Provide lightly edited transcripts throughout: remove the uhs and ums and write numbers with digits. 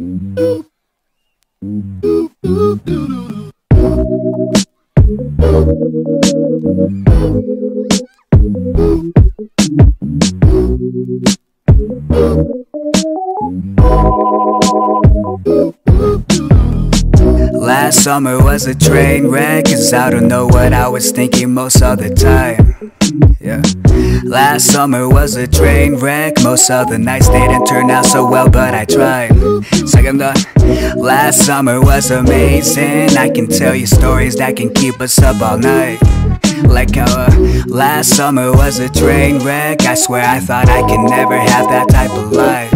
Last summer was a train wreck, 'cause I don't know what I was thinking most of the time. Yeah. Last summer was a train wreck. Most of the nights didn't turn out so well, but I tried. Second thought, last summer was amazing. I can tell you stories that can keep us up all night. Like how last summer was a train wreck. I swear I thought I could never have that type of life.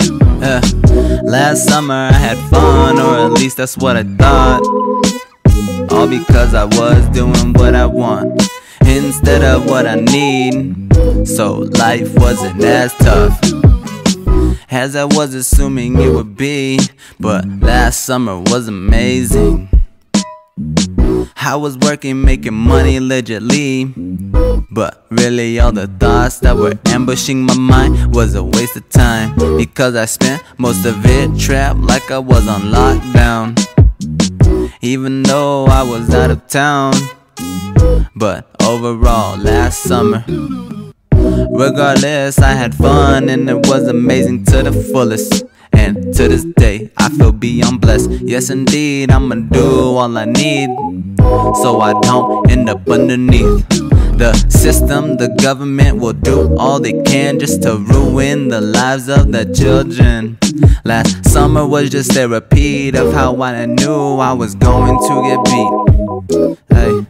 Last summer I had fun, or at least that's what I thought. All because I was doing what I want instead of what I need. So life wasn't as tough as I was assuming it would be. But last summer was amazing. I was working, making money legitly, but really all the thoughts that were ambushing my mind was a waste of time, because I spent most of it trapped like I was on lockdown, even though I was out of town. But overall, last summer, regardless, I had fun and it was amazing to the fullest. And to this day, I feel beyond blessed. Yes indeed, I'ma do all I need, so I don't end up underneath the system. The government will do all they can just to ruin the lives of the children. Last summer was just a repeat of how I knew I was going to get beat. Hey.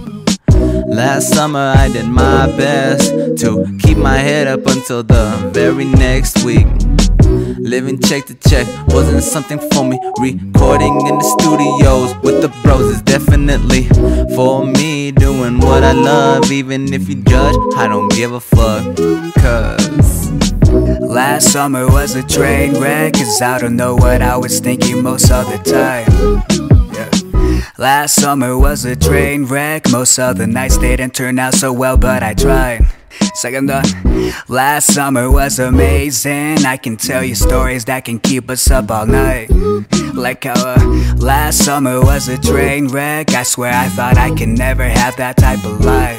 Last summer I did my best to keep my head up until the very next week. Living check to check wasn't something for me. Recording in the studios with the bros is definitely for me. Doing what I love, even if you judge, I don't give a fuck. 'Cause last summer was a train wreck, 'cause I don't know what I was thinking most of the time. Yeah. Last summer was a train wreck. Most of the nights didn't turn out so well, but I tried. Second thought, last summer was amazing. I can tell you stories that can keep us up all night. Like how last summer was a train wreck. I swear I thought I could never have that type of life.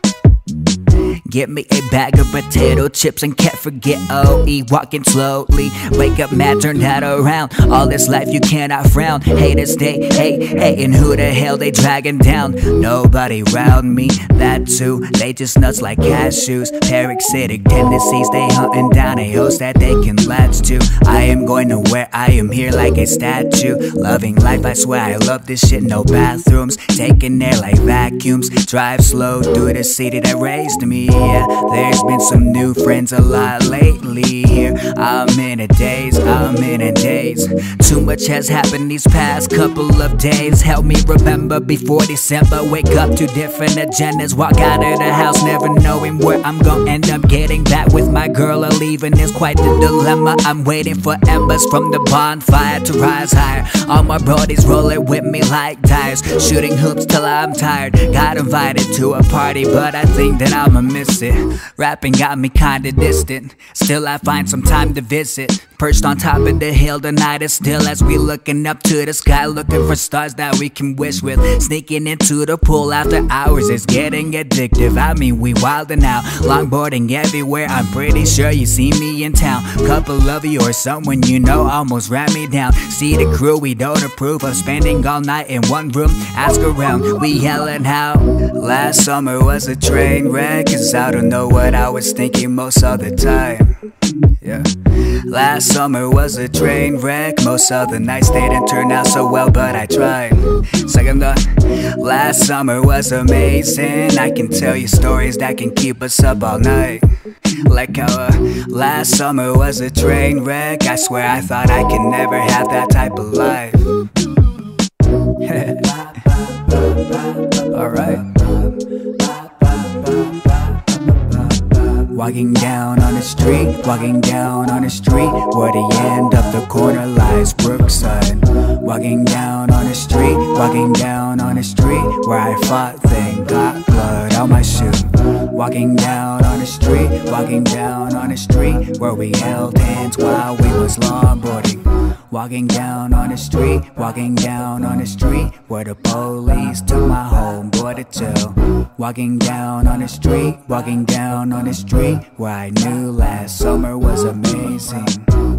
Get me a bag of potato chips and can't forget OE. Walking slowly, wake up mad, turn that around. All this life you cannot frown. Haters stay hating, who the hell they dragging down? Nobody round me, that too. They just nuts like cashews. Parasitic tendencies, they hunting down a host that they can latch to. I am going to where I am here like a statue. Loving life, I swear I love this shit. No bathrooms, taking air like vacuums. Drive slow through the city that raised me. Yeah, there's been some new friends a lot lately here. I'm in a daze, I'm in a daze. Too much has happened these past couple of days. Help me remember before December. Wake up to different agendas. Walk out of the house never knowing where I'm gonna end up. Getting back with my girl or leaving is quite the dilemma. I'm waiting for embers from the bonfire to rise higher. All my brodies rolling with me like tires. Shooting hoops till I'm tired. Got invited to a party, but I think that I'ma miss it. Rapping got me kinda distant. Still I find some time to visit. Perched on top of the hill, the night is still as we looking up to the sky, looking for stars that we can wish with. Sneaking into the pool after hours is getting addictive. I mean, we wildin' out, longboarding everywhere. I'm pretty sure you see me in town. Couple of you or someone you know almost ran me down. See the crew, we don't approve of spending all night in one room. Ask around, we yelling how last summer was a train wreck, 'cause I don't know what I was thinking most of the time. Yeah. Last summer was a train wreck. Most of the nights didn't turn out so well, but I tried. Second thought, last summer was amazing. I can tell you stories that can keep us up all night. Like how last summer was a train wreck. I swear I thought I could never have that type of life. Alright. Walking down on the street, walking down on the street, where the end of the corner lies Brookside. Walking down on the street, walking down on the street, where I fought things. longboarding, got blood on my shoe. Walking down on the street, walking down on the street, where we held hands while we was longboarding. Walking down on the street, walking down on the street, where the police took my homeboy to jail. Walking down on the street, walking down on the street, where I knew last summer was amazing.